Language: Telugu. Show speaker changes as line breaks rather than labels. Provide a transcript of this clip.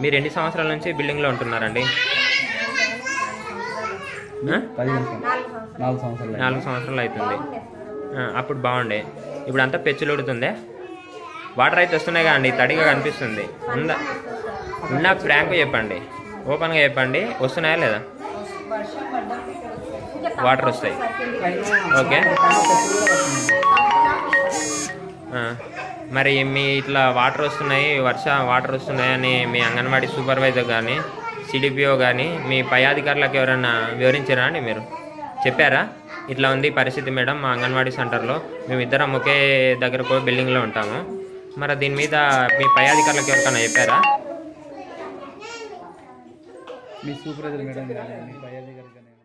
మీరు ఎన్ని సంవత్సరాల నుంచి బిల్డింగ్లో ఉంటున్నారండి?
4
సంవత్సరాలు అవుతుంది. అప్పుడు బాగుండే, ఇప్పుడు అంతా పెచ్చులు ఉడుతుందే. వాటర్ అయితే వస్తున్నాయి కదండి, తడిగా కనిపిస్తుంది. ఉన్న ఫ్రాంక్ చెప్పండి, ఓపెన్గా చెప్పండి, వస్తున్నాయా లేదా? వాటర్ వస్తాయి. ఓకే, మరి మీ ఇట్లా వాటర్ వస్తున్నాయి, వాటర్ వస్తున్నాయని మీ అంగన్వాడీ సూపర్వైజర్ కానీ సిడిపిఓ కానీ మీ పై అధికారులకు ఎవరైనా వివరించారా అండి? మీరు చెప్పారా ఇట్లా ఉంది పరిస్థితి మేడం మా అంగన్వాడీ సెంటర్లో, మేమిద్దరం ఒకే దగ్గర కూడా బిల్డింగ్లో ఉంటాము, మరి దీని మీద మీ పై అధికారులకు ఎవరికైనా చెప్పారా?
మీ సూపర్వైజర్ మేడం, మీ పై అధికారులు